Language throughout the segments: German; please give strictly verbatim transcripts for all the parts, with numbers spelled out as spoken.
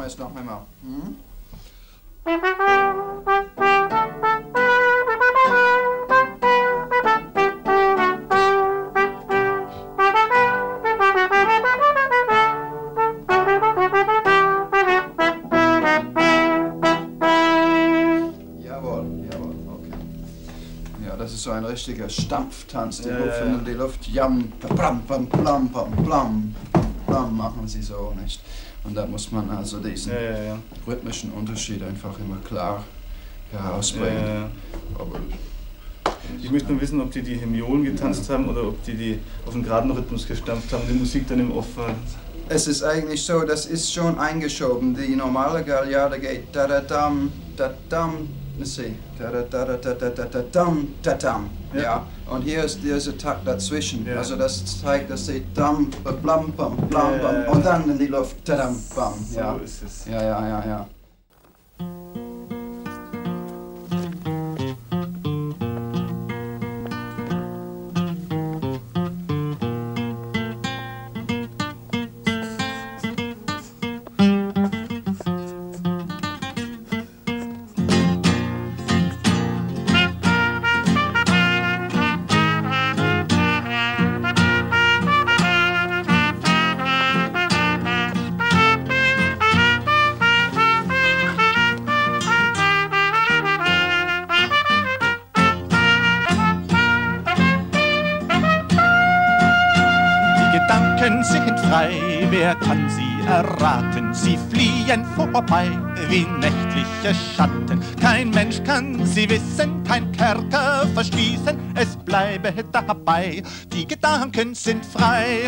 wir es noch einmal. Hm? Das ist so ein richtiger Stampftanz, die ja, rufen ja. in die Luft, jam, plam, plam, plam, plam, plam, plam, machen sie so, nicht? Und da muss man also diesen ja, ja, ja. rhythmischen Unterschied einfach immer klar herausbringen. Ja, ja. Aber ich möchte nur wissen, ob die die Hemiolen getanzt ja. haben oder ob die die auf einen geraden Rhythmus gestampft haben, die Musik dann im Off war. Es ist eigentlich so, das ist schon eingeschoben. Die normale Gagliarde geht da da dam, da dam. See. Da, da, da, da, da, da, da, dam, da, dam. Ja. Ja. Und hier ist dieser Takt dazwischen. Ja. Also das zeigt, dass sie dam, blam, bam, blam, bam, ja, ja. Und dann in die Luft, da, dam, bam. Ja. So ist es. Ja, ja, ja, ja. Sind frei, wer kann sie erraten? Sie fliehen vorbei wie nächtliche Schatten. Kein Mensch kann sie wissen, kein Kerker verschließen. Es bleibe dabei, die Gedanken sind frei.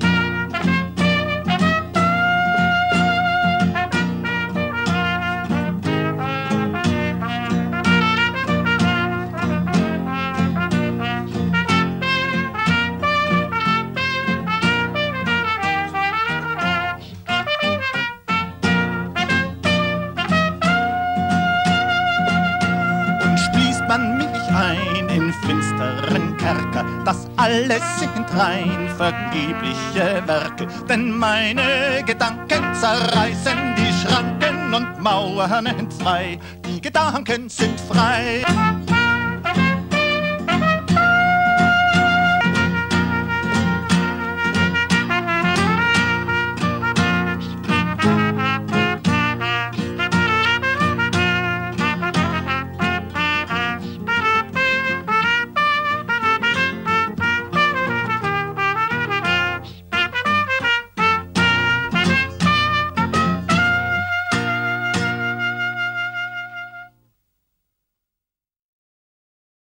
Man mich ein in finsteren Kerker, das alles sind rein vergebliche Werke, denn meine Gedanken zerreißen die Schranken und Mauern entzwei, die Gedanken sind frei.